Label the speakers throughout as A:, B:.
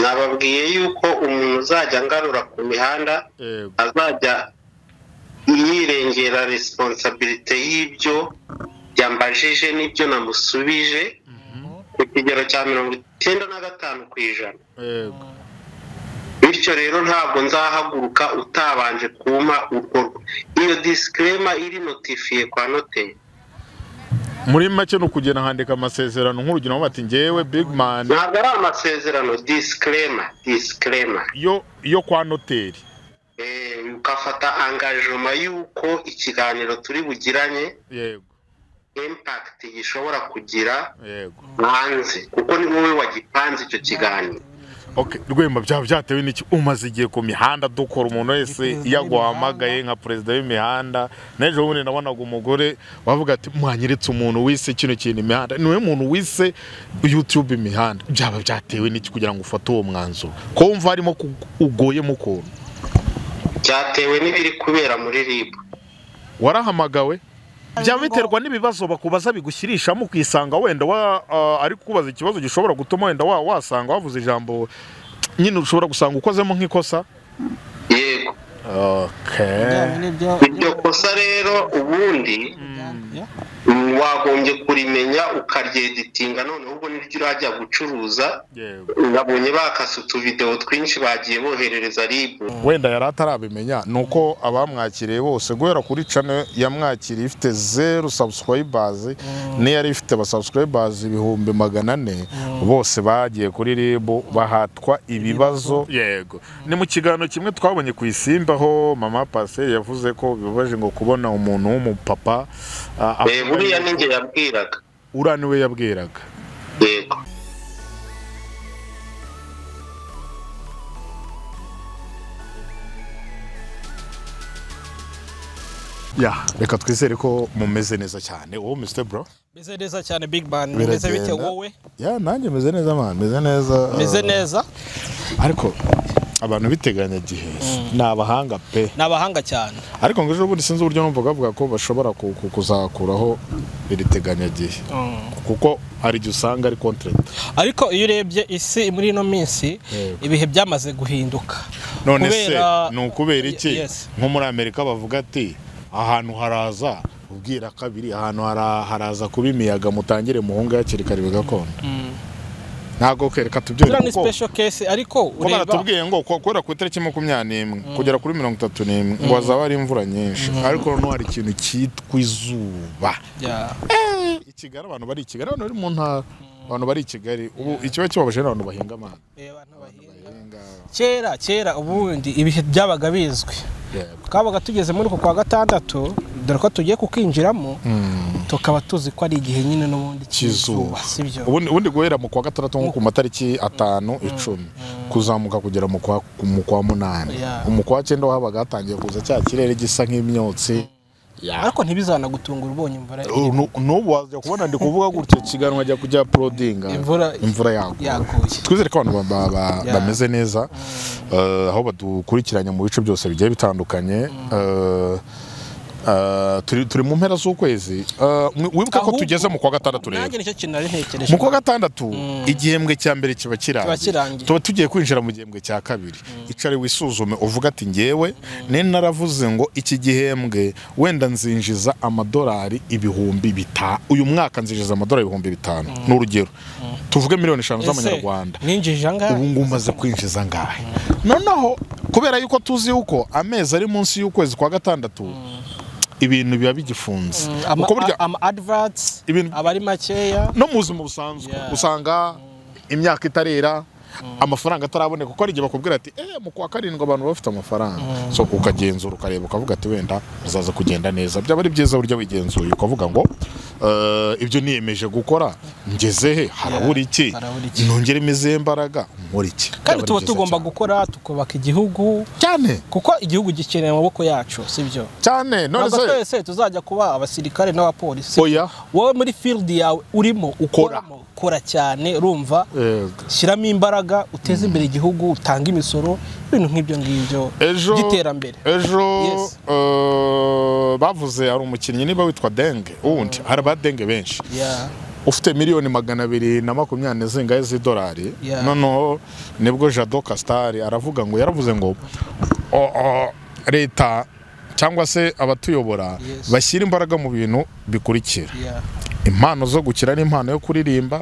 A: nababwiye yuko umuntu uzajya ngarura ku mihanda azajya yirengera responsibility y'ibyo yambajije n'ibyo namusubije ku kigero cya 95%. Bityo rero ntabwo nzahaguruka utabanje kuma urwo. Iyo disclaimer iri notifiye kwa noteri.
B: Muri make no kugena handika amasezerano nk'urugero bati ngewe big man.
A: Ntabwo ari amasezerano, disclaimer.
B: Yo kwa noteri.
A: Ukafata engagement yuko ikiganiro turi bugiranye impact gishobora kugira hanze kuko ni wowe wagipanze icyo kiganiro.
B: Okay, Rwema byatewe n'iki umaze igiye ku mihanda dukora umuntu wese yaguhamagaye nka president w'imihanda neje ubundi nabonaga umugore wavuga ati mwanyeretse umuntu wise kino kintu imihanda niwe muntu wise YouTube imihanda byatewe n'iki kugira ngo ufate uwo mwanzuro ko umva harimo ugoye mukuru
A: byatewe n'ibiri kubera muri RIB.
B: Warahamagawe byabiterwa n'ibibazo bakubaza bigushyirishamo kwisanga wenda ari kubaza ikibazo gishobora gutuma wenda wasanga wavuze ijambo nyine ushobora gusanga ukozemo nk'ikosa.
A: Yego. Ibyo kosa rero ubundi wagombye kurimenya ukaryeditinga none ubwo niryo urajya gucuruza. Nabonye bakasutu video twinshi bagiye boherereza RIB.
B: Wenda yari atarabimenya nuko abamwakiriye bose guhera kuri channel yamwakiriye ifite 0 subscribers ne yari ifite aba subscribers 400 bose bagiye kuri RIB bahatwa ibibazo. Yego ni mu kiganiro kimwe twabonye ku Isimbaho mama Pase yavuze ko bibabaje ngo kubona umuntu w'umupapa
A: buriya ninjye yabwiraga.
B: Uraniwe yabwiraga.
A: Yego.
B: Reka twizere ko mumeze neza cyane. Wowe Mr Bro?
C: Meze neza cyane Big Man. Meze bite wowe?
B: Nanjye meze neza man, meze neza.
C: Meze neza.
B: Ariko abantu biteganya gihe nabahanga pe.
C: Nabahanga cyane.
B: Ariko ngo ejo bundi sinzi uburyo numvaga bavuga ko bashobora kuzakuraho iriteganya gihe. Kuko hari gihe usanga ari contract.
C: Ariko iyo urebye isi muri no minsi ibihe byamaze guhinduka.
B: None se nukubera iki nko muri Amerika bavuga ati ahantu haraza ubwira kabiri ahantu haraza kuba imiyaga mutangire muhunga yakirikari bigakonda. Ntago kereka tubyo
C: ni special case ariko
B: ureba tubwiye ngo kwera ku itariki 21 kugera kuri 31 ngo azaba ari imvura nyinshi ariko no hari ikintu cyitwa izuba. Ikigara abantu bari ikigara abantu bari mu nta abantu bari Kigali ubu ikiba kibabaje n'abantu bahinga amana.
C: Abantu bahinga kera ubundi ibihe byabaga bizwi. Twabaga tugeze muri kwa gatandatu dore ko tugiye kukinjiramo tukaba tuzi ko ari igihe nyine n'ubundi kizuba sibyo.
B: Ubundi guhera mu kwa gatandatu nko ku matariki 5 10 kuzamuka kugera mu kwa 8 umukwa 9 habaga hatangiye kuza cya kirere gisa nk'imyotsi.
C: Ariko ntibizana gutungura ubonye imvura.
B: N'ubu waje kubona ndi kuvuga gutyo kiganwa ajya kujya prodinga imvura yaguye. Twizere ko abantu bameze neza aho badukurikiranye mu bice byose bigiye bitandukanye. Turi mu mpera z'ukwezi wibuka ko tugeze mu kwa gatandatu rero.
C: Nanjye nicyo kintu nari ntekereje.
B: Mu kwa gatandatu igihembwe cya mbere kiba kirangiye. Tuba tugiye kwinjira mu gihembwe cya kabiri. Icare wisuzume uvuga ati ngewe ne naravuze ngo iki gihembwe wenda nzinjiza amadolari 5,000 uyu mwaka nzinjiza amadolari 5,000 n'urugero. Tuvuge miliyoni 5 z'amanyarwanda.
C: Ninjije angahe?
B: Ubu ngumaze kwinjiza angahe? Noneho kubera yuko tuzi yuko amezi ari munsi y'ukwezi kwa gatandatu ibintu biba bigifunze
C: uko burya adverts abari makeya
B: no muzima busanzwe usanga imyaka itarera amafaranga ataraboneka kuko ari gihe bakubwira ati mu kwa karindwi abantu bafite amafaranga so ukagenzura ukareba ukavuga ati wenda uzaza kugenda neza byaba ari byiza buryo wigenzuye ukavuga ngo ibyo niyemeje gukora ngeze he harabura iki nongere imizembaraga muri iki
C: kandi tuba tugomba gukora tukubaka igihugu cyane kuko igihugu gikeneye amaboko yacu sibyo cyane none se tuzajya kuba abasirikare n'abapolisi wowe muri field yawe urimo ukora cyane urumva shiramo imbaraga uteze imbere igihugu utanga imisoro ibintu nk'ibyo ngibyo giterambere
B: ejo bavuze ari umukinnyi niba witwa Denge ubundi hari abadenge benshi ufite miliyoni 220 zingahe z'idolari noneho nibwo Jado Castar aravuga ngo yaravuze ngo leta cyangwa se abatuyobora bashyira imbaraga mu bintu bikurikira impano zo gukira n'impano yo kuririmba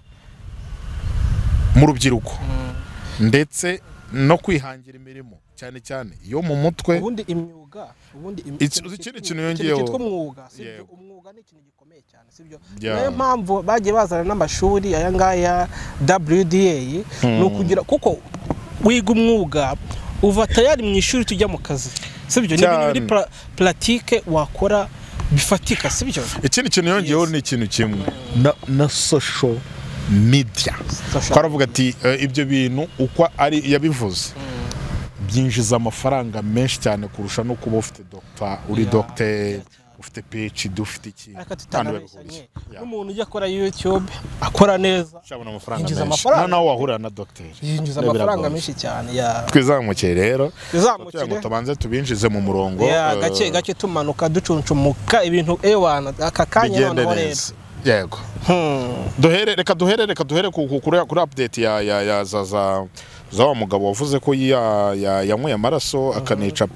B: mu rubyiruko ndetse no kwihangira imirimo cyane cyane yo mu mutwe
C: ubundi imyuga
B: ikindi kintu yongeyeho
C: umwuga ni ikintu gikomeye cyane sibyo niyo mpamvu bagiye bazana n'amashuri aya ngaya WDA no kugira kuko wiga umwuga uva tayari mu ishuri tujya mu kazi sibyo ni ibintu pratique wakora bifatika sibyo
B: ikindi kintu yongeyeho ni ikintu kimwe na social media kwaravuga ati ibyo bintu uko ari yabivuze byinjiza amafaranga menshi cyane kurusha no kuba ufite uri doctor ufite PhD ufite iki
C: n'umuntu ujya akora YouTube akora neza
B: cyabona amafaranga nawe wahura na doctor
C: yinjiza amafaranga menshi cyane
B: twizamuke rero ngo tubanze tubinjize mu murongo
C: gake tumanuka ducuncumuka ibintu ewana aka kanya none rero
B: yego reka duhere kuri update ya za wa mugabo wavuze ko yanyweye amaraso akanica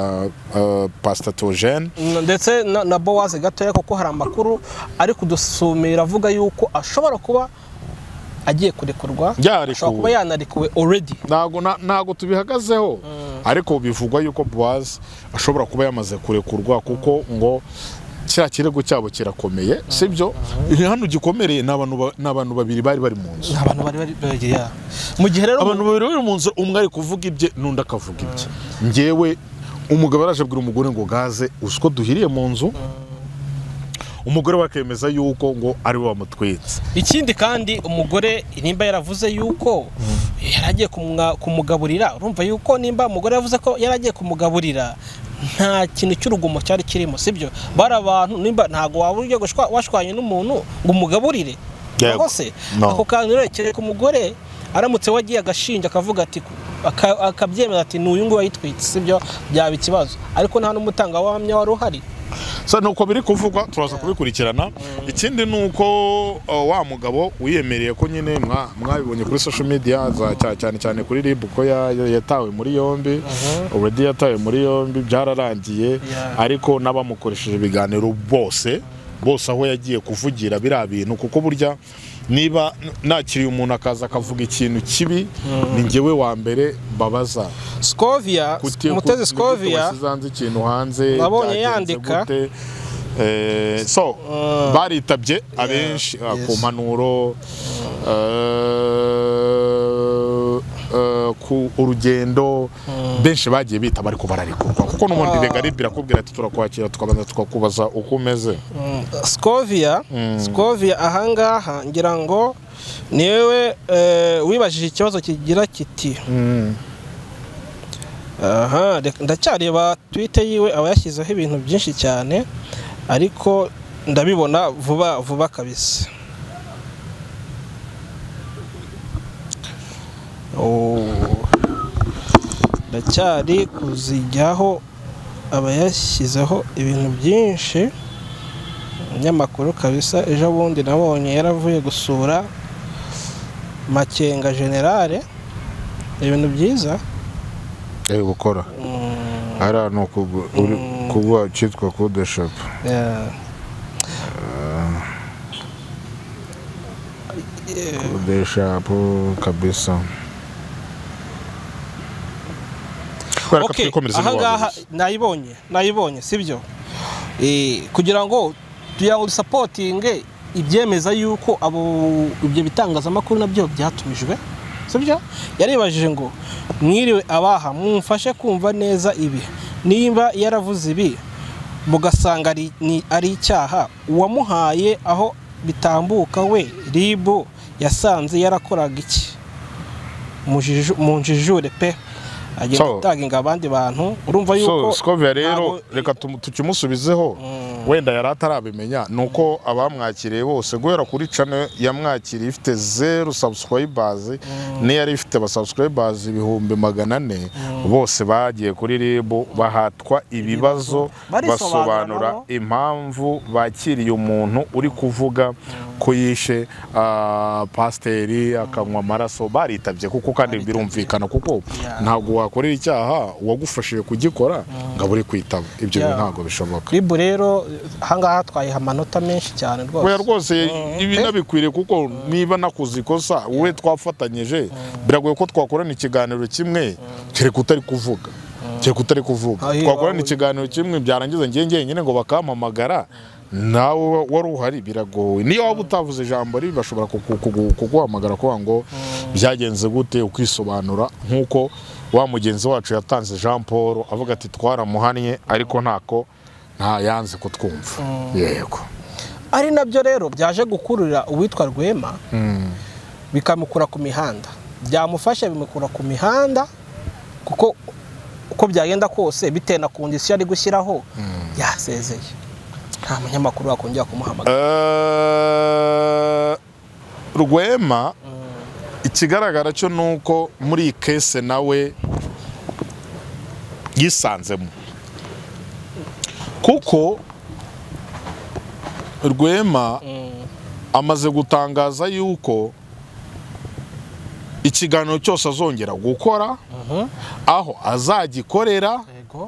B: pastatogene
C: ndetse na Boaz gatoya kuko hari amakuru ari kudusumira avuga yuko ashobora kuba agiye kurekurwa ashobora kuba yanarekuwe already
B: ntago tubihagazeho ariko bivugwa yuko Boaz ashobora kuba yamaze kurekurwa kuko ngo kira kirego cyabo kirakomeye sibyo hano gikomereye n'abantu babiri bari mu nzu
C: abantu bari ya mu gihe rero
B: abantu babiri bari mu nzu umwe ari kuvuga ibye n'undi akavuga ibye ngewe umugabo araje abwira umugore ngo gaze usko duhiriye mu nzu umugore bakemeza yuko ngo ari we wamutwitse
C: ikindi kandi umugore nimba yaravuze yuko yaragiye kumugaburira urumva yuko nimba umugore yavuze ko yaragiye kumugaburira nta kintu cy'urugomo cyari kirimo sibyo bari abantu nimba ntago waba uje washwanye n'umuntu ngo umugaburire hose ako kantu rekere ku mugore aramutse wagiye agashinja akavuga ati akabyemeza ati n'uyu ngo yitwitse sibyo byaba ikibazo ariko nta n'umutanga wamya wari uhari
B: so nuko biri kuvugwa turaza kubikurikirana ikindi nuko wa mugabo wiyemereye ko nyine mwabibonye kuri social media cyane kuri RIB ko yatawe muri yombi already yatawe muri yombi byararangiye ariko n'abamukoresheje ibiganiro bose aho yagiye kuvugira bira bintu kuko burya niba nakiriye umuntu akaza akavuga ikintu kibi ni ngewe wa mbere babaza
C: Scovia Mutezi Scovia
B: zanze ikintu hanze
C: nabonye yandika
B: so baritabye abenshi ku mpanuro ku urugendo benshi bagiye bita bari ko bararikurwa kuko n'ubundi regari birakubwira ati turakwakira tukabanza tukakubaza uko umeze
C: Scovia ahangaha ngira ngo niwe wibajije ikibazo kigira kiti ndacyareba Twitter yiwe aba yashyizeho ibintu byinshi cyane ariko ndabibona vuba kabisa ndacyari kuzijyaho aba yashyizeho ibintu byinshi nyamakuru kabisa ejo bundi nabonye yaravuye gusura Makenga Generale ibintu byiza
B: gukora ara no kuba cyitwa Code Shop Code Shop kabisa
C: Okay, ahangaha nayibonye sibyo kugira ngo supporting ibyemeza yuko ibyo bitangazamakuru nabyo byatumijwe sibyo yaribajije ngo mwiriwe abaha mumfashe kumva neza ibi niba yaravuze ibi mugasanga ari icyaha uwamuhaye aho bitambuka we RIB yasanze yarakoraga iki munjijure pe agenda taginga abandi bantu urumva yuko
B: Scovia rero reka tukimusubizeho wenda yari atarabimenya nuko abamwakiriye bose guhera kuri channel yamwakiriye ifite 0 subscribers ne yari ifite ba subscribers ibihumbi 400 bose bagiye kuri RIB bahatwa ibibazo basobanura impamvu bakiriye umuntu uri kuvuga ko yishe pasteri akanywa amaraso baritabye kuko kandi birumvikana kuko ntabwo wakorera icyaha wagufashije kugikora ngo uri kwitaba ibyo ntabwo bishoboka.
C: RIB rero hangaha twayiha amanota menshi cyane rwose.
B: Oya rwose ibi nabikwiriye kuko niba nakuze ikosa wowe twafatanyije biragoye ko twakorana ikiganiro kimwe kereka utari kuvuga. Twakorana ikiganiro kimwe byarangiza ngiye nyine ngo bakampamagara nawe wari uhari biragoye. Niyo waba utavuze ijambo ribi bashobora kuguhamagara kuvuga ngo byagenze gute ukwisobanura nkuko wa mugenzi wacu yatanze Jean Paul avuga ati twaramuhanye ariko ntako nta yanze kutwumva. Yego.
C: Ari nabyo rero byaje gukurura uwitwa Rwema bikamukura ku mihanda. Byamufasha bimukura ku mihanda kuko uko byagenda kose bitewe na kondisiyo ari gushyiraho yasezeye. Nta munyamakuru wakongera kumuhamagara.
B: Rwema ikigaragara cyo nuko muri case nawe yisanzemo kuko Rwema amaze gutangaza yuko ikiganiro cyose azongera gukora aho azagikorera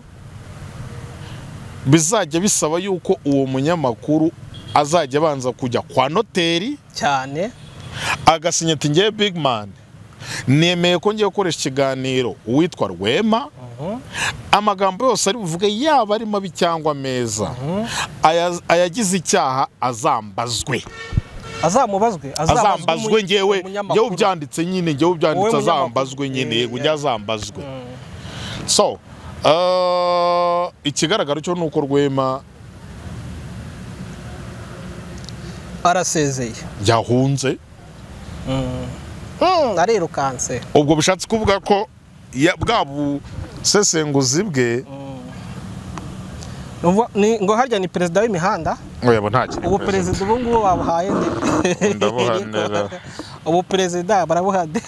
B: bizajya bisaba yuko uwo munyamakuru azajya abanza kujya kwa noteri
C: cyane
B: agasinya ati ngiye big man nemeye ko ngiye gukoresha ikiganiro uwitwa Rwema amagambo yose ari buvuge yaba ari mabi cyangwa meza ayagize icyaha azambazwe ngewe ubyanditse nyine ngewe ubyanditse azambazwe nyine yego njya azambazwe. So ikigaragara cyo nuko Rwema
C: arasezeye
B: yahunze
C: arirukanse.
B: Ubwo bishatse kuvuga ko bwa busesenguzi bwe
C: ngo harya ni perezida w'imihanda.
B: Oya nta kintu.
C: Ubu perezida ubu ngubu babuhaye
B: ndabuhanira.
C: Ubu perezida barabuhade.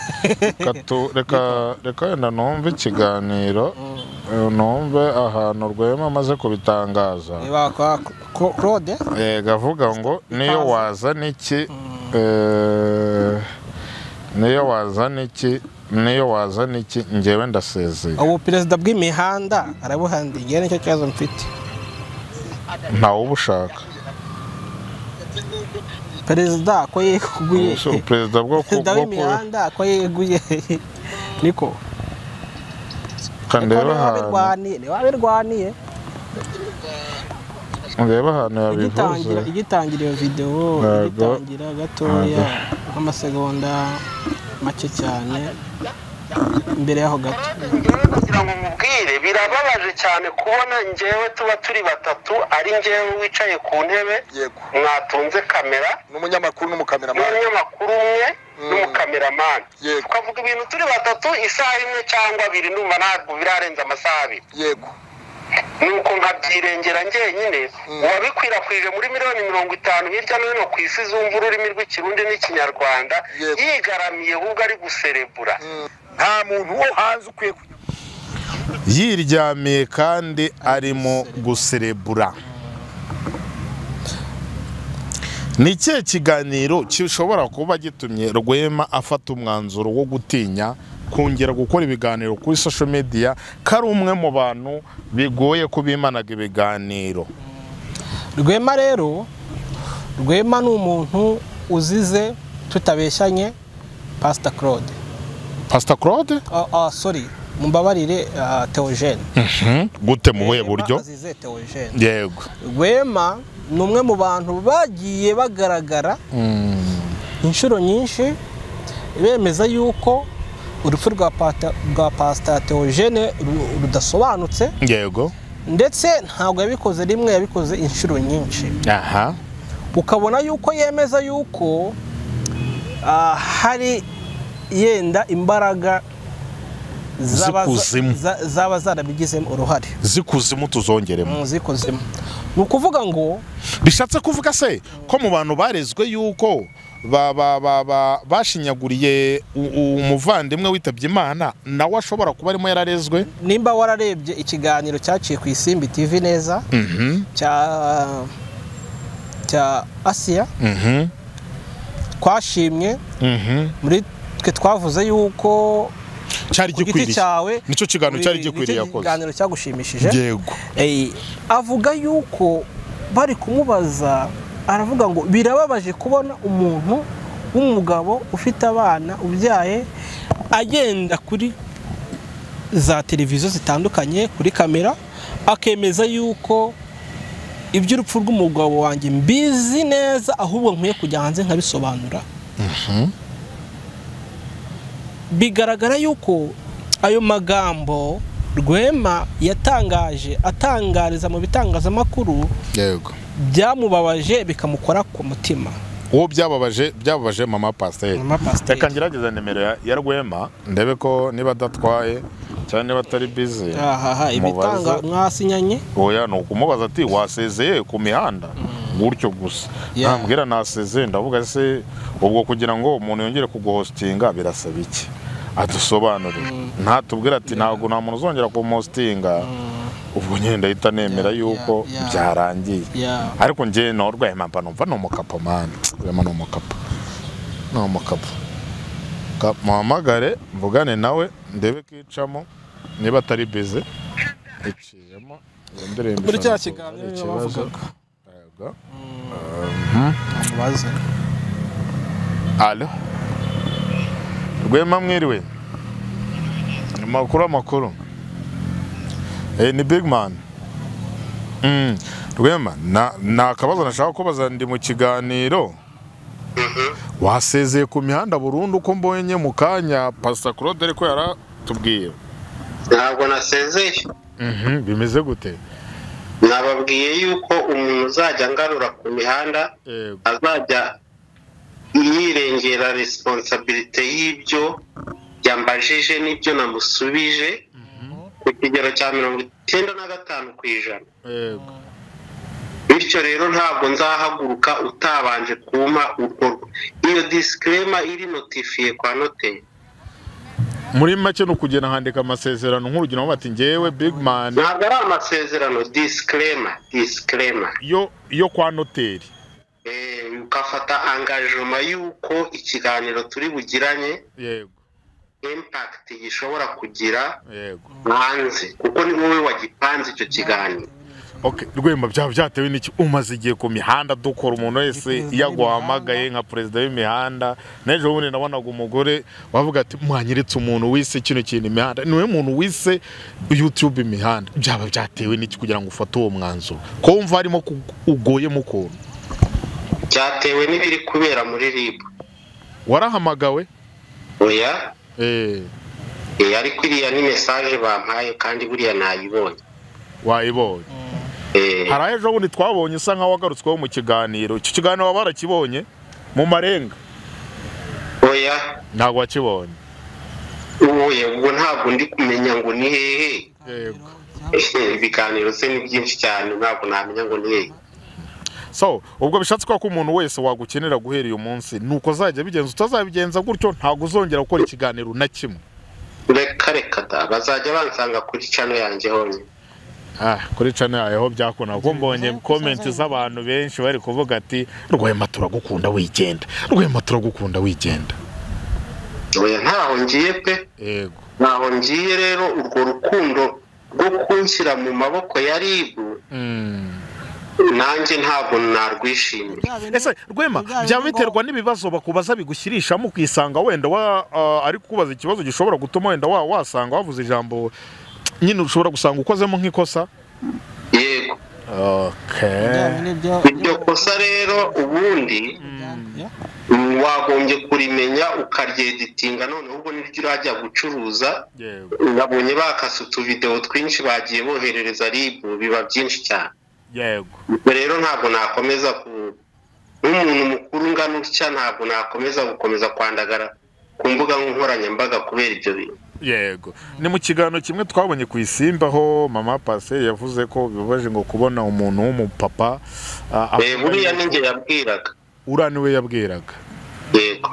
B: Reka yenda numve ikiganiro numve ahantu Rwema amaze kubitangaza.
C: Claude
B: gavuga ngo niyo wazana iki niyo wazana iki ngewe ndasezeye.
C: Ubu perezida bw'imihanda arabuhande ngiye nicyo kibazo mfite.
B: Ntawe ubushaka
C: perezida ko yeguye
B: perezida
C: w'imihanda ko yeguye niko
B: kandeba
C: wabirwaniye
B: ndeba hano yabivuze
C: igitangira iyo video igitangira gatoya nk'amasegonda make cyane imbere yaho gato
A: kugira ngo mubwire birababaje cyane kubona ngewe tuba turi batatu ari ngewe wicaye ku ntebe mwatunze kamera
B: n'umunyamakuru n'umukameramani
A: umwe n'umukameramani twavuga ibintu turi batatu isaha imwe cyangwa abiri numva ntabwo birarenza amasaha abiri nuko nkabyirengera njyenyine wabikwirakwije muri miliyoni 50 hirya no hino ku isi zumva ururimi rw'ikirundi n'ikinyarwanda yigaramiye ahubwo ari guserebura.
B: Nta muntu wo hanze ukwiye yiryamiye kandi arimo guserebura. Ni ikihe kiganiro gishobora kuba gitumye Rwema afata umwanzuro wo gutinya kongera gukora ibiganiro kuri social media kari umwe mu bantu bigoye kubimanaga ibiganiro?
C: Rwema rero Rwema ni umuntu uzize tutabeshyanye Pastor Claude.
B: Pastor Claude?
C: Sorry mumbabarire Theogene.
B: Gute muhuye buryo?
C: Azize Theogene.
B: Yego.
C: Rwema ni umwe mu bantu bagiye bagaragara inshuro nyinshi bemeza yuko urupfu rwa Pastor Theogene rudasobanutse.
B: Yego.
C: Ndetse ntabwo yabikoze rimwe, yabikoze inshuro nyinshi.
B: Aha.
C: Ukabona yuko yemeza yuko hari yenda imbaraga zaba zarabigizemo uruhare.
B: Zikuzimu tuzongeremo.
C: Zikuzimu ni ukuvuga ngo
B: bishatse kuvuga se ko mu bantu barezwe yuko bashinyaguriye umuvandimwe witabye Imana nawe ashobora kuba arimo yararezwe.
C: Nimba wararebye ikiganiro cyaciye ku Isimbi TV neza cya Asia twashimye muri twe twavuze yuko
B: cyari gikwiriye nico kiganiro cyari gikwiriye yakoze
C: ikiganiro cyagushimishije. Yego avuga yuko bari kumubaza aravuga ngo birababaje kubona umuntu w'umugabo ufite abana ubyaye agenda kuri za televiziyo zitandukanye kuri kamera akemeza yuko iby'urupfu rw'umugabo wanjye mbizi neza ahubwo nkwiye kujya hanze nkabisobanura. Bigaragara yuko ayo magambo Rwema yatangaje atangariza mu bitangazamakuru yego byamubabaje bikamukora ku mutima.
B: Uwo byababaje mama Pasteur. Reka ngerageza nimero ya Rwema ndebe ko niba datwaye cyane niba atari busy.
C: Ibitanga mwasinyanye.
B: Oya no kumubaza ati wasezeye ku mihanda gutyo gusa. Nambwira nasezeye ndavuga se ubwo kugira ngo umuntu yongere kuguhostinga birasaba iki? Adusobanurire. Ntatubwira ati ntago nta muntu uzongera kumustinga. Ubwo nyine ndahita nemera yuko byarangiye. Ariko nje no Rwema mpa numva no mukapo man. Rwema no mukapo. No mukapo. Muhamagare mvugane nawe ndebe kicamo niba atari busy. Iciyemo ndirimbo.
C: Muri cya kiganiro bavugaga. Yego. Baze.
B: Allo. Rwema mwiriwe. Amakuru. Ni big man. Rwema na kabazo nashaka kubaza ndi mu kiganiro. Wasezeye ku mihanda burundu ko mbonye mu kanya Pastor Claude ariko yaratubwiye.
A: Ntabwo nasezeye.
B: Bimeze gute?
A: Nababwiye yuko umuntu uzajya ngarura ku mihanda azajya yirengera responsibility y'ibyo yambajije n'ibyo namusubije ku kigero cya 95%. Bityo rero ntabwo nzahaguruka utabanje kuma urwo. Iyo disclaimer iri notifiye kwa note.
B: Muri make no kugena handika amasezerano nk'urugero bati ngewe big man.
A: Ntabwo ari amasezerano, disclaimer.
B: Yo kwa noteri.
A: Ukafata engagement yuko ikiganiro turi bugiranye
B: yego
A: impact gishobora kugira hanze kuko ni wowe wagipanze icyo kiganiro.
B: Okay, Rwema byatewe n'iki umaze igiye ku mihanda dukora umuntu wese yaguhamagaye nka president w'imihanda nejo bundi nabonaga umugore wavuga ati mwanyiretse umuntu wise kino kintu imihanda niwe muntu wise YouTube imihanda byatewe n'iki kugira ngo ufate uwo mwanzuro ko wumva harimo ugoye muko
A: cyatewe n'ibiri kubera muri RIB.
B: Warahamagawe?
A: Oya. Ariko iriya ni message bampaye kandi buriya nayibonye.
B: Wayibonye? Haraye ejo bundi twabonye usa nka wagarutsweho mu kiganiro. Icyo kiganiro wabarakibonye mu marenga?
A: Oya.
B: Ntabwo wakibonye?
A: Oya, ubwo ntabwo ndi kumenya ngo ni hehe. Yego. Ibiganiro se ni byinshi cyane ntabwo namenya ngo ni hehe.
B: So, ubwo bishatse ko umuntu wese wagukenera guhera uyu munsi nuko zajya bigenza utazabigenza gutyo ntago uzongera gukora ikiganiro na kimwe.
A: Reka da bazajya bansanga kuri channel yanjye honye.
B: Kuri channel yaho byakona ko mbonye comment z'abantu benshi bari kuvuga ati Rwema turagukunda wigenda. Rwema turagukunda wigenda.
A: Oya ntaho ngiye pe.
B: Yego.
A: Ntaho ngiye rero urwo rukundo rwo kunshyira mu maboko ya RIB. Nanjye ntabwo narwishimiye.
B: Ese Rwema byabiterwa n'ibibazo bakubaza bigushyirishamo kwisanga wenda ari kubaza ikibazo gishobora gutuma wenda wasanga wavuze ijambo nyine ushobora gusanga ukozemo nk'ikosa.
A: Yego.
B: Okay.
A: Iryo kosa rero ubundi wagombye kurimenya ukaryeditinga none ubwo niryo urajya gucuruza. Nabonye bakasutu video twinshi bagiye boherereza RIB biba byinshi cyane.
B: Yego.
A: Rero ntabwo nakomeza n'umuntu mukuru ngana utya ntabwo nakomeza gukomeza kwandagara ku mbuga nkoranyambaga kubera ibyo bintu.
B: yego ni mu kiganiro kimwe twabonye ku Isimbi aho mama Pase yavuze ko bibabaje ngo kubona umuntu w'umupapa
A: buriya ninjye yabwiraga
B: uraniwe yabwiraga
A: yego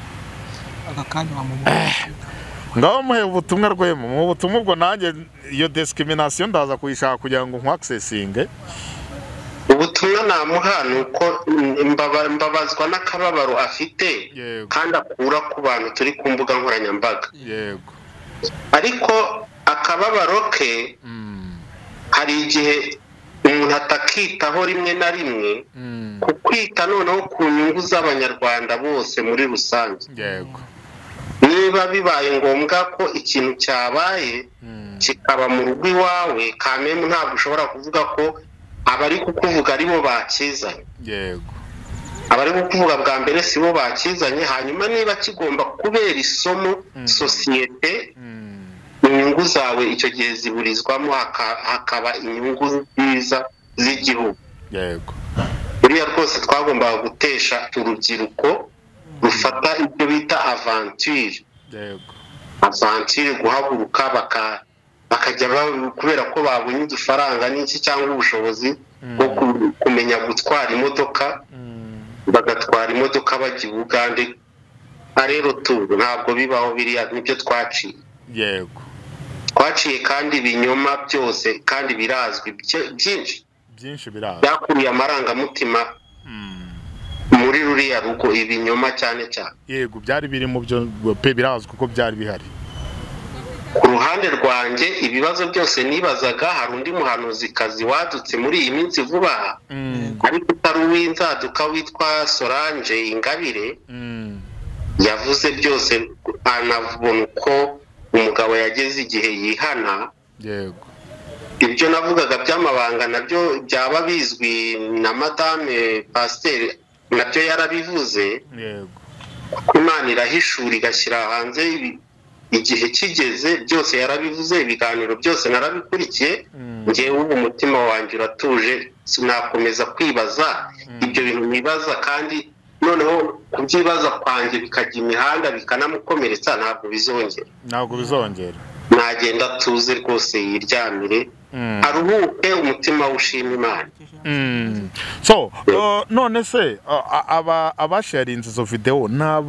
B: ngaho muhe ubutumwa Rwema mu butumwa ubwo nanjye iyo discrimination ndaza kuyishaka kugira ngo nkwaccessinge
A: ubutumwa namuha nuko mbabazwa n'akababaro afite kandi akura ku bantu turi ku mbuga nkoranyambaga
B: yego
A: ariko akababaro ke hari igihe umuntu atakitaho rimwe na rimwe kukwita noneho ku nyungu z'abanyarwanda bose muri rusange
B: yego
A: niba bibaye ngombwa ko ikintu cyabaye kikaba mu rugo iwawe kamemu ntabwo ushobora kuvuga ko abari kukuvuga aribo bakizanye
B: yego
A: abari kukuvuga bwa mbere sibo bakizanye hanyuma niba kigomba kubera isomo sosiyete inyungu zawe icyo gihe ziburizwamo hakaba inyungu nziza z'igihugu
B: yego
A: buriya rwose twagombaga gutesha urubyiruko rufata ibyo bita aventure
B: yego
A: aventure guhaguruka bakajya kubera ko babonye udufaranga n'iki cyangwa ubushobozi bwo kumenya gutwara imodoka bagatwara imodoka bajya i Bugande rero ntabwo bibaho biriya nibyo twaciye
B: yego
A: twaciye kandi ibinyoma byose kandi birazwi byinshi
B: birazwi
A: byakuriye amarangamutima muri ruriya rugo ibinyoma cyane cyane
B: yego byari biri mu byo pe birazwi kuko byari bihari
A: ku ruhande rwanjye ibibazo byose nibazaga hari undi muhanuzikazi wadutse muri iyi minsi vuba ariko utari uw'inzaduka witwa Solange Ingabire yavuze byose anabona uko umugabo yageze igihe yihana
B: yego
A: ibyo navugaga by'amabanga nabyo byaba bizwi na Madame Pasteur nabyo yarabivuze
B: yego
A: kuko Imana irahishura igashyira hanze igihe kigeze byose yarabivuze ibiganiro byose narabikurikiye ngewe ubu umutima wanjye uratuje sinakomeza kwibaza ibyo bintu nibaza kandi noneho kubyibaza kwanjye bikajya imihanda bikanamukomeretsa ntabwo bizongera nagenda tuze rwose yiryamire aruhuke umutima ushima Imana
B: so none se abasharinze izo video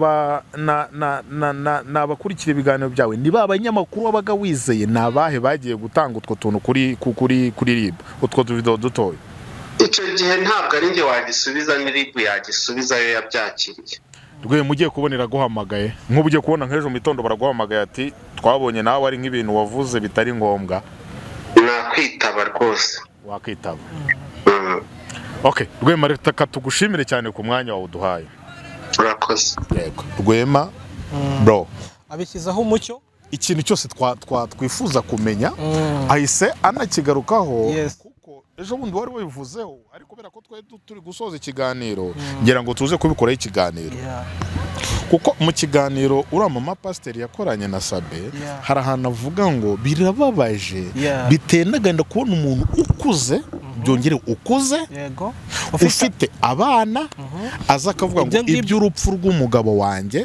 B: n'abakurikira ibiganiro byawe niba abanyamakuru wabaga wizeye nabahe bagiye gutanga utwo tuntu kuri RIB utwo video dutoye
A: icyo gihe ntabwo ari njye wagisubiza n'RIB yagisubiza yo yabyakiriye
B: Rwema ugiye kubonera guhamagaye nk'ubu ugiye kubona nk'ejo mu gitondo baraguhamagaye ati twabonye nawe ari nk'ibintu wavuze bitari ngombwa
A: nakwitaba rwose
B: wakitaba okay Rwema reka tugushimire cyane ku mwanya wawe uduhaye
A: urakoze
B: yego Rwema bro
C: abishyizaho umucyo
B: ikintu cyose twifuza kumenya ahise anakigarukaho kuko ejo bundi wari wabivuzeho ariko kubera ko turi gusoza ikiganiro ngira ngo tuze kubikoraho ikiganiro kuko mu kiganiro uriya mama Pasteur yakoranye na Sabe hari ahantu avuga ngo birababaje bitenaganda kubona umuntu ukuze byongere ukuze ufite abana aza akavuga ngo iby'urupfu rw'umugabo wanjye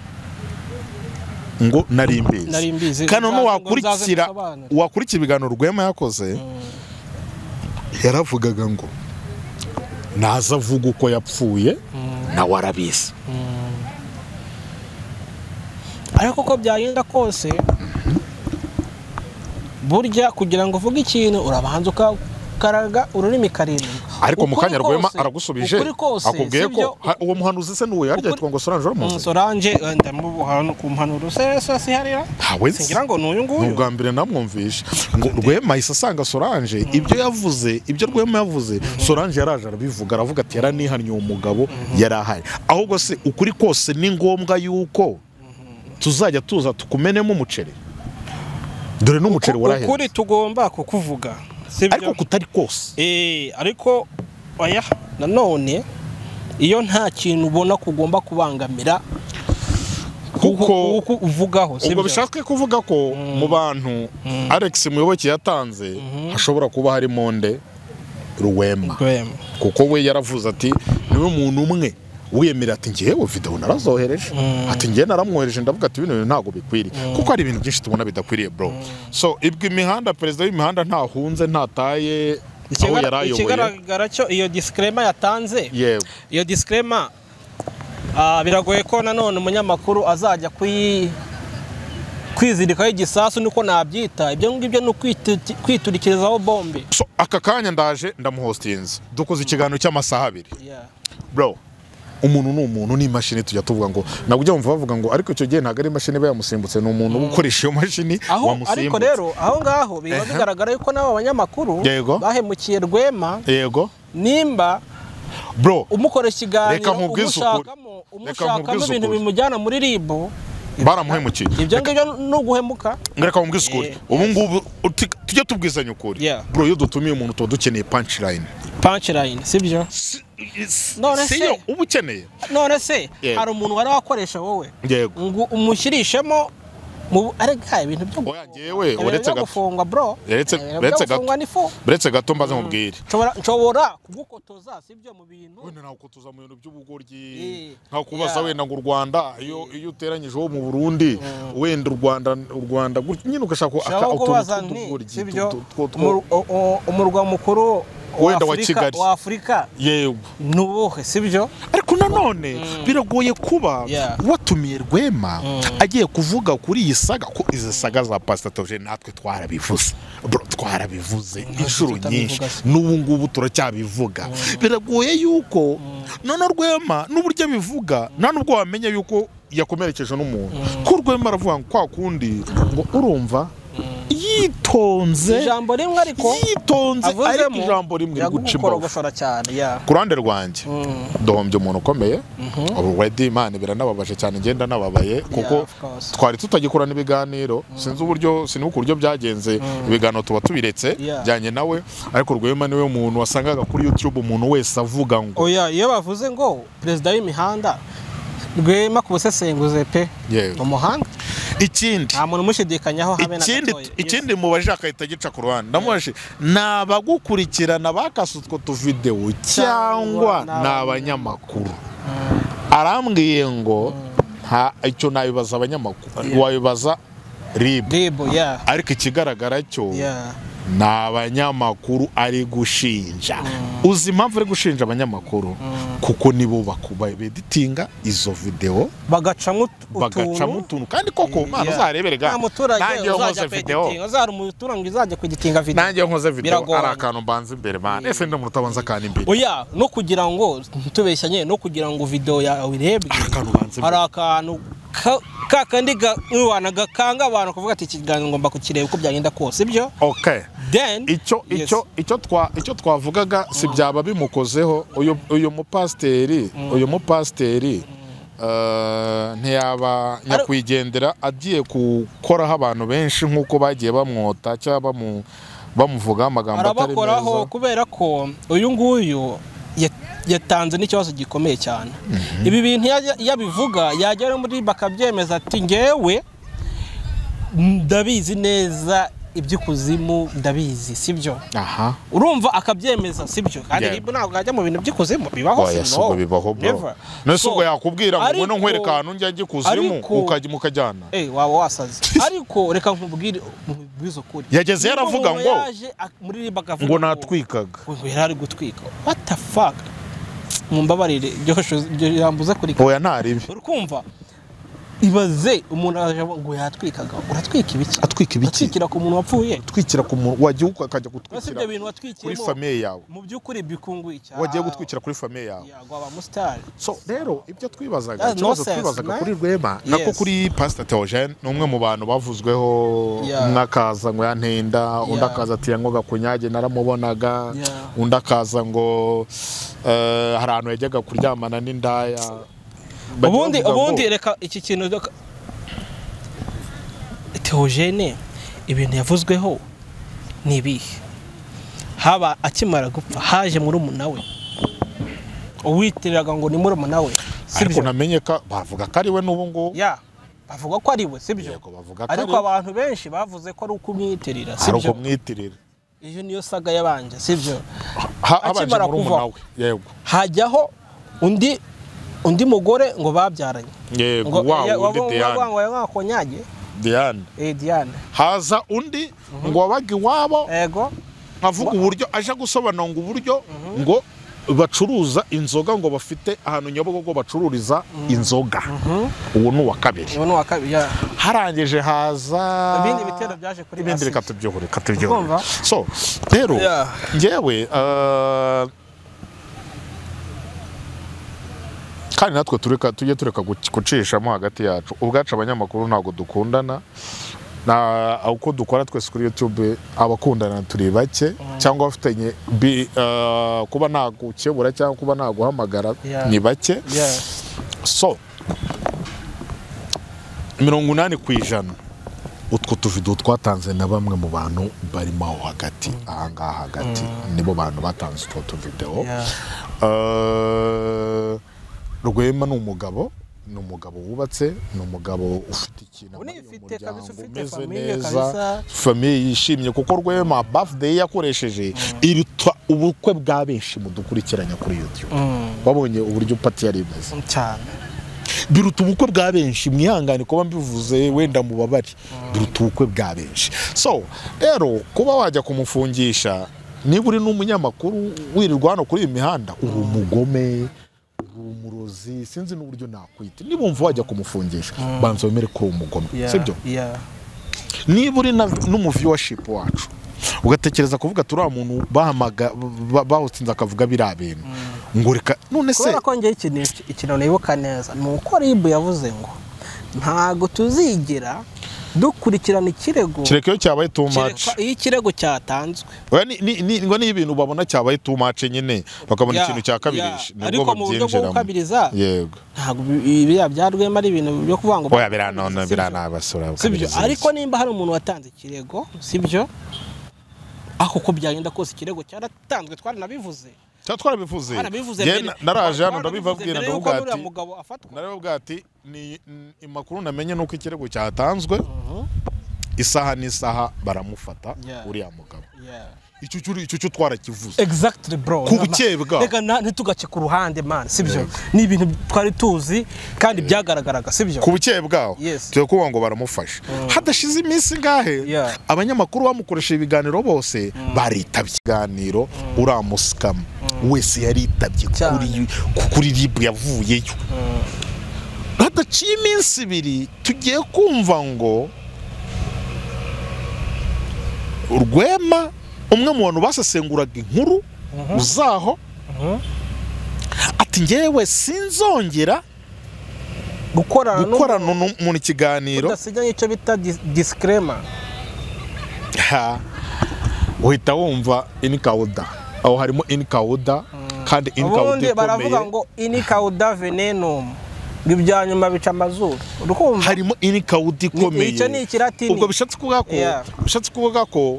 B: ngo nari mbizi kandi no wakurikira ibiganiro Rwema yakoze yaravugaga ngo naza avuga uko yapfuye nawe arabizi
C: ariko uko byagenda kose burya kugira ngo uvuge ikintu urabanza ukaraga ururimi karindwi
B: ariko mu kanya Rwema aragusubije akubwiye ko uwo muhanuzi se n'uwo yarya yitwa ngo Solange uramuzi
C: Solange ndamubuhana ku mpanuro se siharira singira ngo n'uyu nguyu
B: n'ubwa mbere namwumvisha ngo Rwema yise asanga Solange ibyo yavuze ibyo Rwema yavuze Solange yaraje arabivuga aravuga ati yaranihannye uwo mugabo yarahari ahubwo se ukuri kose ni ngombwa yuko tuzajya tuza tukumenemo umuceri dore n'umuceri waraheze
C: ukuri tugomba kukuvuga
B: ariko kutari kose
C: ariko oya nanone iyo nta kintu ubona kugomba kubangamira kuko uvugaho
B: ubwo bishaka kuvuga ko mu bantu Alex Muyoboke yatanze hashobora kuba harimo nde Rwema kuko we yaravuze ati niwe muntu umwe wiyemera ati ngewe video narazohereje ati ngewe naramwohereje ndavuga ati bino ntago bikwiriye kuko hari ibintu byinshi tubona bidakwiriye bro. So ibwo imihanda perezida w'imihanda ntahunze ntataye aho yarayoboye.
C: Ikigaragara cyo iyo disclaimer yatanze, iyo disclaimer biragoye ko nanone umunyamakuru azajya kwizirikaho igisasu niko nabyita. Ibyo ngibyo no kwiturikirizaho bombe.
B: So aka kanya ndaje ndamuhostinze dukoze ikiganiro cy'amasaha 2 bro. Umuntu n'umuntu n'imashini tujya tuvuga ngo nabujya mva bavuga ngo ariko icyo gihe ntago ari imashini bayamusimbutse n'umuntu ukoresha iyo mashini wamusimbutse.
C: Ariko rero aho ngaho biba bigaragara yuko nabo abanyamakuru bahemukiye Rwema.
B: Yego
C: nimba
B: bro
C: umukoresha ikiganiro umushakamo ibintu bimujyana muri ribo
B: baramuhemukiye.
C: Ibyo ngibyo no guhemuka.
B: Ngereka mumbwise ukuri ubu ngubu tujye tubwizanya ukuri bro. Iyo dutumiye umuntu tuba dukeneye punchline
C: sibyo? None se
B: ubu ukeneye
C: none se hari umuntu wari wakoresha wowe ngo umushyirishemo arega ibintu byo
B: ngewe uretse
C: gufungwa bro.
B: uretse gato mbaze mubwire
C: nshobora kugukotoza sibyo mu bintu
B: wenda nawe ukotoza mu bintu by'ubugoryi nka kubaza wenda ngo u Rwanda iyo uteranyije wo mu Burundi wenda u Rwanda nyine ugashaka
C: utuntu umurwa mukuru wenda wa Kigali wa Afrika
B: yego
C: nubuhe sibyo?
B: Ariko nanone biragoye kuba watumiye Rwema agiye kuvuga kuri iyi saga ko izi saga za Pastor Theogene natwe twarabivuze bro, twarabivuze inshuro nyinshi n'ubu ngubu turacyabivuga. Biragoye yuko none Rwema n'uburyo bivuga nta nubwo wamenya yuko yakomerekeje n'umuntu ko Rwema aravuga kwa kundi ngo urumva yitonze
C: ijambo rimwe ariko
B: ariko ijambo rimwe
C: gucimba cyane
B: ku ruhande rwanjye dohombye umuntu ukomeye already Imana biranababaje cyane ngenda nababaye kuko twari tutagikora n'ibiganiro sinzi uburyo sinibuka uburyo byagenze ibiganiro tuba tubiretse byanye nawe ariko Rwema niwe muntu wasangaga kuri YouTube umuntu wese avuga ngo
C: iyo bavuze ngo perezida w'imihanda Rwema kubusesenguze pe umuhanga.
B: Ikindi
C: nta muntu mushidikanyaho habe na gatoya.
B: Ikindi mubaje akahita gica ku ruhande ndamubaje nabagukurikirana bakasutwo tu video cyangwa n'abanyamakuru arambwiye ngo nta icyo nabibaza abanyamakuru wabibaza ribo ariko ikigaragara cyo n'abanyamakuru ari gushinja. Uzi impamvu ari gushinja abanyamakuru kuko nibo bakubaye beditinga izo video bagacamo utuntu kandi koko mana uzarebere ga nanjye nkoze video
C: azara umuturage izajya kugitinga video
B: nanjye nkoze video ari akantu mbanze imbere mana ese ndi mutabanza kandi imbere
C: no kugira ngo tubeshyanye no kugira ngo video yawe irebwe hari akantu kakandi gwana gakanga abantu kuvuga ati ikiganiro ngomba kukireba uko byagenda kose ibyo then
B: icyo twavugaga si byaba bimukozeho uyu mupasteri ntiyaba nyakwigendera agiye gukoraho abantu benshi nk'uko bagiye bamwota cyangwa bamuvuga amagambo atari
C: meza kubera ko uyu nguyu yatanze n'ikibazo gikomeye cyane. Ibi bintu yabivuga yagera muri bakabyemeza ati ngewe ndabizi neza iby'ikuzimu ndabizi sibyo? Urumva akabyemeza sibyo? Kandi ribu ntabwo ajya mu bintu by'ikuzimu bibaho
B: sino bibaho bro. Nese ubwo yakubwira ngo no nkwereka ahantu njya gikuzimu ukajyana
C: waba wasaze. Ariko reka nkubwire mubwizo kuri
B: yageze yaravuga ngo
C: muri ribu akavuga
B: ngo natwikaga
C: ngo yarari gutwika. What the fuck? Mumbabarire byo yambuza kuri
B: oya ntaribi
C: urukumva ibaze umuntu aje ngo yatwikaga uratwika ibiki atwikira ku muntu wapfuye
B: twikira ku muntu wagiye ukajya gutwikira
C: ibyo bintu watwikiye
B: kuri famille yawe
C: mu byukuri bikunguye cyane
B: wagiye gutwikira kuri famille yawe
C: yago aba mustari.
B: So rero ibyo twibazaga kuri Rwema nako kuri Pastor Theogene n'umwe mu bantu bavuzweho umwakaza ngo yantenda undakaza ati yangoga kunyage naramubonaga undakaza ngo hari ahantu yajyaga kuryamana n'indaya
C: ubundi reka iki kintu Theogene ibintu yavuzweho ni ibihe haba akimara gupfa haje muri umunawe uwitiriraga ngo ni muri umunawe
B: ariko namenyeka bavuga ko ari we n'ubu ngo
C: bavuga ko ari we sibyo? Ariko abantu benshi bavuze ko ari ukumwitirira sibyo?
B: Ari ukumwitirira
C: iyo niyo saga yabanje sibyo?
B: Akimara kuva
C: yego hajyaho undi undi mugore ngo babyaranye
B: yego undi
C: Diane
B: haza undi ngo wabaga iwabo
C: yego
B: nkavuga uburyo aje gusobanura ngo uburyo ngo bacuruza inzoga ngo bafite ahantu Nyabugogo bacururiza inzoga uwo ni uwa kabiri harangije haza
C: ibindi bitero byaje kuri
B: ibindi reka tubyuhure so rero ngewe kandi natwe tujye tureka gucishamo hagati yacu ubwacu abanyamakuru ntabwo dukundana uko dukora twese kuri YouTube abakundana turi bake cyangwa bafitanye kuba nagukebura cyangwa kuba naguhamagara ni bake so 80% utwo tuvido twatanze na bamwe mu bantu barimo aho hagati ahangaha hagati nibo bantu batanze utwo tuvideo Rwema ni umugabo wubatse ni umugabo ufite ikintu umeze neza famille yishimye kuko Rwema birthday yakoresheje iruta ubukwe bwa benshi mudukurikiranya kuri YouTube babonye uburyo pati yari imeze
C: cyane
B: biruta ubukwe bwa benshi mwihangane kuba mbivuze wenda mubabari biruta ubukwe bwa benshi so rero kuba wajya kumufungisha niba uri n'umunyamakuru wirirwa hano kuri iyi mihanda uri umugome umurozi sinzi n'uburyo nakwita niba umva wajya kumufungisha banza wemere ko umugome sibyo niba uri n'umuviewership wacu ugatekereza kuvuga turi muntu bahutsinze akavuga birabintu ngo reka none se
C: kubera ko ngiye ikintu nibuka neza ni uko RIB yavuze ngo ntago tuzigira dukurikirana ikirego
B: kirekeyo cyabaye too much
C: iyo ikirego cyatanzwe
B: ngo ni ibintu babona cyabaye too much nyine bakabona ikintu cya kabiri
C: ariko mu buryo bwo gukabiriza
B: yego
C: ntago ibiya byarwema ari ibintu byo kuvuga ngo
B: oya biranabasura
C: sibyo ariko nimba hari umuntu watanze ikirego sibyo ako ko byagenda kose ikirego cyaratanzwe twaranabivuze
B: naraje hano ndabibabwira ndavuga ati ni imakuru namenye nuko ikirego cyatanzwe isaha n'isaha baramufata uriya mugabo icyo cyo twarakivuze
C: exactly bro
B: ku bukebwa
C: reka ntitugace ku ruhande man sibyo ni ibintu twari tuzi kandi byagaragaraga sibyo
B: ku bukebwa cyo kuba ngo baramufasha hadashize iminsi ngahe abanyamakuru bamukoresha ibiganiro bose baritabye ikiganiro uramuskam wese yaritabye kuri RIB yavuyeyo hadaciye iminsi ibiri tugiye kumva ngo Rwema umwe mu bantu basesenguraga inkuru uzaho ati ngewe sinzongera gukorana mu kiganiro
C: udasigaye icyo bita disclaimer
B: uhita wumva inikawuda aho harimo inikawuda kandi inikawuda
C: ikomeye baravuga ngo inikawuda venenum ibya nyuma bica amazuru
B: harimo inikawuda ikomeye
C: icyo ni ikiratini
B: ubwo bishatse kuvuga ko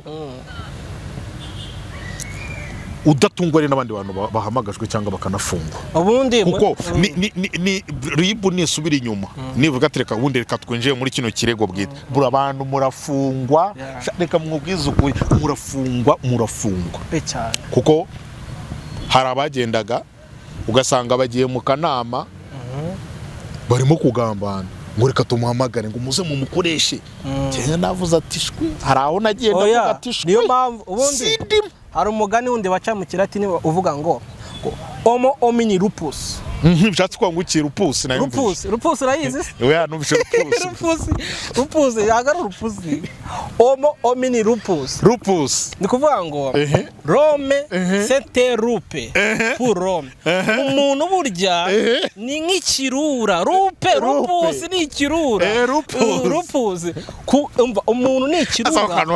B: udatungwa n'abandi bantu bahamagajwe cyangwa bakanafungwa
C: ubundi
B: kuko ni RIB nisubira inyuma nivuga tereka ubundi reka twinjiye muri kino kirego bwite bura abantu murafungwa reka mwubwize ukuri murafungwa
C: cyane
B: kuko hari abagendaga ugasanga bagiye mu kanama barimo kugambana ngo reka tumuhamagare ngo muze mumukoreshe cyane navuze ati shwi hari aho nagiye ndavuga ati shwi
C: niyo mpamvu ubundi hari umugani wundi waca mu kiratini uvuga ngo homo homini lupus
B: bishatse ko nguki lupus na
C: lupus urayizi
B: oya numvishe
C: lupus yagara lupus homo homini lupus ni kuvuga ngo Rome c'était rupe pour Rome umuntu burya ni nk'ikirura lupus ni ikirura lupus umuntu ni ikirura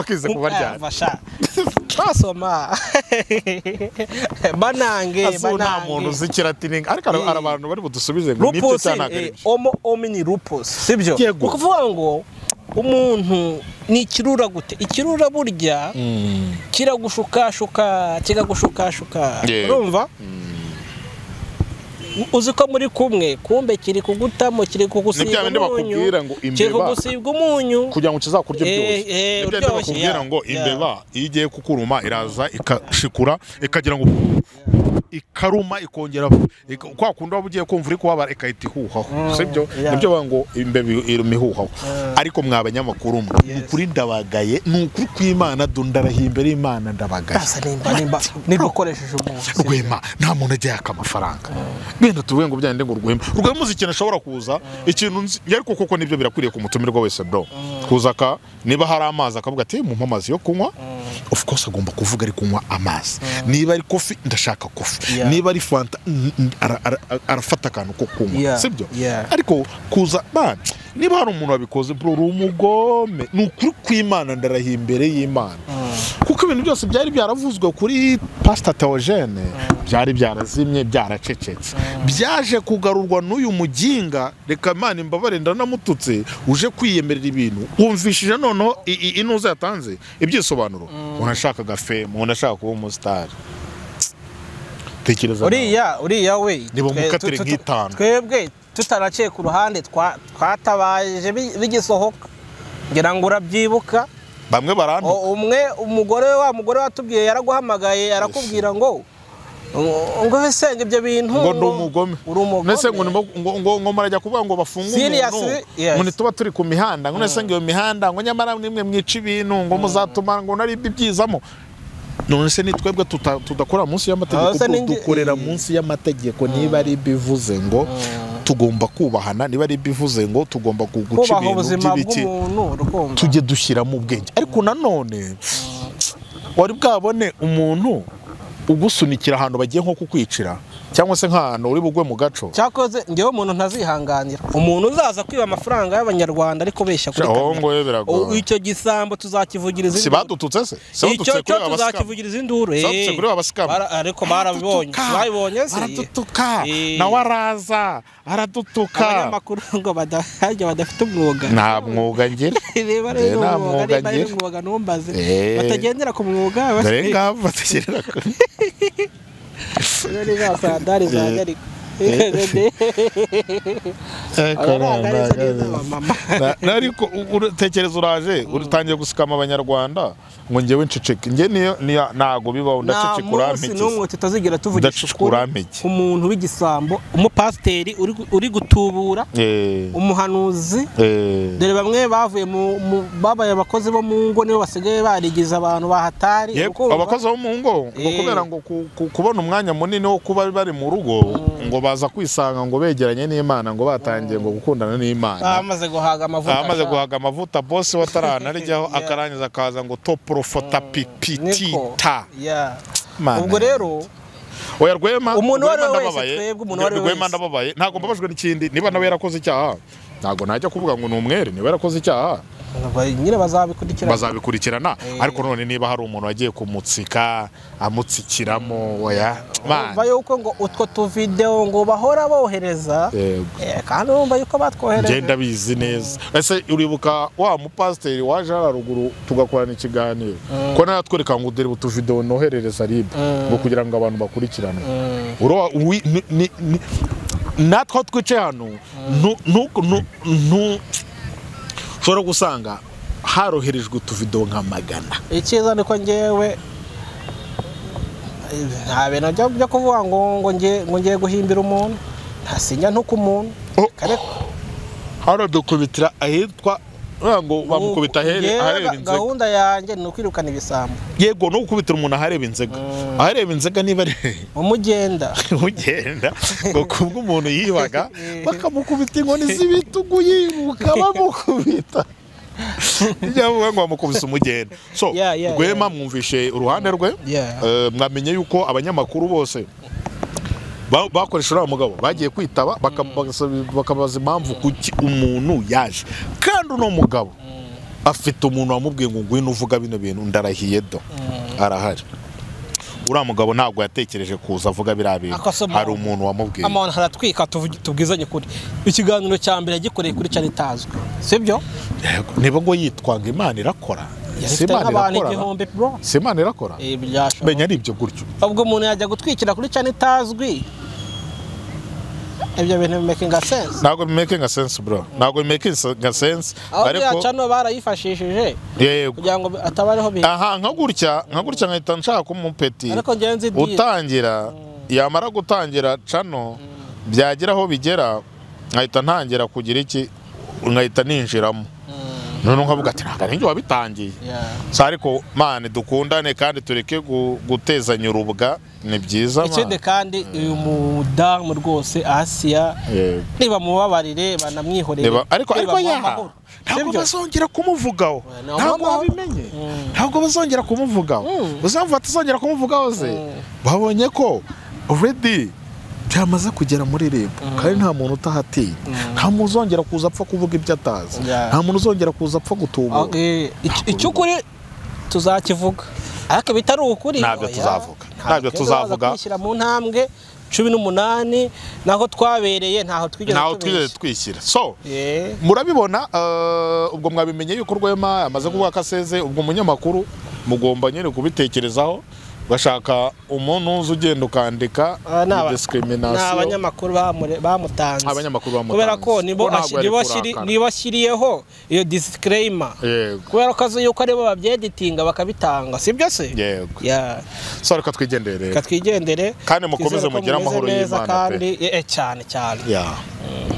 C: basoma banange
B: nta muntu uzikiratini ariko abantu bari budusubize ngo nibyo cyane
C: homo homini lupus sibyo ukuvuga ngo umuntu ni ikirura gute ikirura burya kiragushukashuka kikagushukashuka urumva uzi ko muri kumwe kumbe kiri kugutamo kiri kugusiga umunyu
B: kugira ngo kizakurye byose nibyo bakubwira ngo imbeba iyo igiye kukuruma iraza ikashikura ikagira ngo ikaruma ikongera kwa kundi waba ugiye kumva uri kubabara ikahita ihuhaho sibyo nibyo bango imbebi irumihuhaho ariko mwabanyamakuru kuri ndabagaye n'ukuri kw'Imana dundarahiye imbere y'Imana ndabagaye
C: nimba nidukoresheje umuntu
B: Rwema nta muntu ajya yaka amafaranga benda tuvuge ngo byande ngo Rwema muziki nashobora kuza ikintu ariko koko nibyo birakwiriye ku mutumirwa wese bro kuzaka niba hari amazi akavuga ati mu amazi yo kunywa of course agomba kuvuga ari kunywa amazi niba ari coffee ndashaka coffee niba ari fanta arafata akantu ko kunywa sibyo ariko kuza niba hari umuntu wabikoze bro rumugome n'ukuri kw'Imana ndarahiye imbere y'Imana kuko ibintu byose byari byaravuzwe kuri Pastor Theogene byari byarazimye byaracecetse byaje kugarurwa n'uyu muginga reka Imana imbabare ndanamututse uje kwiyemerera ibintu wumvishije noneho inuza yatanze ibyisobanuro unashaka fame unashaka kuba umustar tekereza
C: uriya we
B: nibo mukatire nk'itanu
C: twebwe tutaraciye ku ruhande twatabaje bigisohoka ngira ngo urabyibuka
B: bamwe baranduka
C: umugore watubwiye yaraguhamagaye arakubwira ngo bisenga ibyo bintu
B: ngo ndumugome nese ngo marajya kuvuga ngo bafunge umuntu tuba turi ku mihanda ngo nese ngo iyo mihanda ngo nyamara nimwe mwica ibintu ngo muzatuma ngo nari bibyizamo none se nitwebwe tudakora munsi y'amategeko dukorera munsi y'amategeko niba ari bivuze ngo tugomba kubahana niba ari bivuze ngo tugomba kuguca ibintu by'ibiki tujye dushyiramo ubwenge ariko nanone wari bwabone umuntu ugusunikira ahantu bagiye nko kukwicira cyangwa se nk'ahantu uri bugwe mu gaco
C: cyakoze ngewe umuntu ntazihanganira umuntu uzaza kwiba amafaranga y'abanyarwanda ariko beshya kuri
B: kamera
C: icyo gisambo tuzakivugiriza
B: induru badututse se
C: icyo tuzakivugiriza induru
B: kuri abasikama
C: ariko barabibonye babibonye se
B: aradutuka nawe araza aradutuka
C: abanyamakuru ngo badafite umwuga
B: nta mwuga ngira
C: reba rero umwuga numbaze batagendera ku mwuga
B: dore ngabo batagendera ku
C: Nari zasadari zagarika
B: ariko utekereza uraje urutangiye gusikama abanyarwanda ngo ngewe nceceke nge niyo nago bibaho ndaceceka urampeke
C: n'umwe tutazigera tuvugisha umuntu w'igisambo umupasiteri uri gutubura umuhanuzi dore bamwe bavuye babaye abakozi bo mu ngo nibo basigaye barigiza abantu bahatari
B: abakozi bo mu ngo kubera ngo kubona umwanya munini wo kuba bari mu rugo ngo baza kwisanga ngo begeranye n'Imana ngo batangiye ngo gukundana n'Imana
C: bamaze guhaga amavuta
B: boss watarana rijyaho akarangiza akaza ngo toprofota pipitita
C: ubwo rero
B: oya Rwema
C: umuntu wese
B: Rwema ndababaye ntago mbabajwe n'ikindi niba nawe yarakoze icyaha ntago najya kuvuga ngo n'umwere niba yarakoze icyaha
C: nyine
B: bazabikurikirana ariko none niba hari umuntu wagiye kumutsika amutsikiramo oya
C: umva yuko ngo utwo tuvideo ngo bahora bohereza kandi urumva yuko batwohereza
B: ngenda bizi neza ese uribuka wa mupasiteri waje haruguru tugakorana ikiganiro ko nayo twereka ngo dore utuvideo noherereza ribe ngo kugira ngo abantu bakurikirane natwe twicaye hano ushobora gusanga haroherejwe utuvideo nka 100
C: icyiza niko ngewe nta bintu byo kuvuga ngo ngiye guhimbira umuntu ntasinya ntuko umuntu
B: haradukubitira ahitwa ngo bamukubita ahareba inzega
C: gahunda yanjye ni ukwirukana ibisambo
B: yego no gukubitira umuntu ahareba inzega ahareba inzega niba ari
C: umugenda
B: ngo kubwo umuntu yibaga bakamukubita inkoni z'ibitugu yibuka bamukubita yavuga ngo bamukubise umugenda so Rwema mwumvishe uruhande rwe mwamenye yuko abanyamakuru bose bakoresha uriya mugabo bagiye kwitaba bakabaza impamvu kuki umuntu yaje kandi uno mugabo afite umuntu wamubwiye ngo ngwino uvuga bino bintu ndarahiye do arahari uriya mugabo ntabwo yatekereje kuza avuga biriya bintu hari umuntu wamubwiye
C: amahoro haratwika tubwizanye kuri ikiganiro cya mbere yagikoreye kuri cyane itazwi sibyo
B: niba ngo yitwaga Imana irakora Imana irakora menya ari ibyo gutyo
C: ubwo umuntu yajya gutwikira kuri cyane itazwi ibyo bintu making sense
B: ntabwo making sense bro ntabwo making sense
C: ariko cyano barayifashishije kugira ngo atabariho
B: aha nka gutya nkahita nshaka kumupeti utangira yamara gutangira cano byagira aho bigera nkahita ntangira kugira iki nkahita ninjiramo none nkavuga ati ntabwo ari wabitangiye ariko mane dukundane kandi tureke gutezanya urubwa ni byiza
C: ikindi kandi uyu mudamu rwose Asiya niba mubabarire banamwihorere
B: ariko ntabwo bazongera kumuvugaho ntabwo wabimenye ntabwo bazongera kumuvugaho uzamva atazongera kumuvugaho ze babonye ko already byamaze kugera muri RIB kandi nta muntu utahatiye nta muntu uzongera kuza apfa kuvuga ibyo atazi nta muntu uzongera kuza apfa gutubura
C: icy'ukuri tuzakivuga ariko bitari ukuri
B: ntabyo tuzavuga
C: kwishyira mu ntambwe 18 naho twabereye ntaho
B: twigeze twishyira so murabibona ubwo mwabimenye yuko Rwema amaze kuvuga ko aseze ubwo umunyamakuru mugomba nyine kubitekerezaho bashaka umuntu uzi ugenda ukandika discrimination
C: n'abanyamakuru bamutanze kubera ko nibo ashyiriyeho iyo disclaimer kubera ko azi yuko aribo babyeditinga bakabitanga sibyo se
B: so reka twigendere
C: kandi
B: kandi mukomeze mugire amahoro y'Imana
C: kandi cyane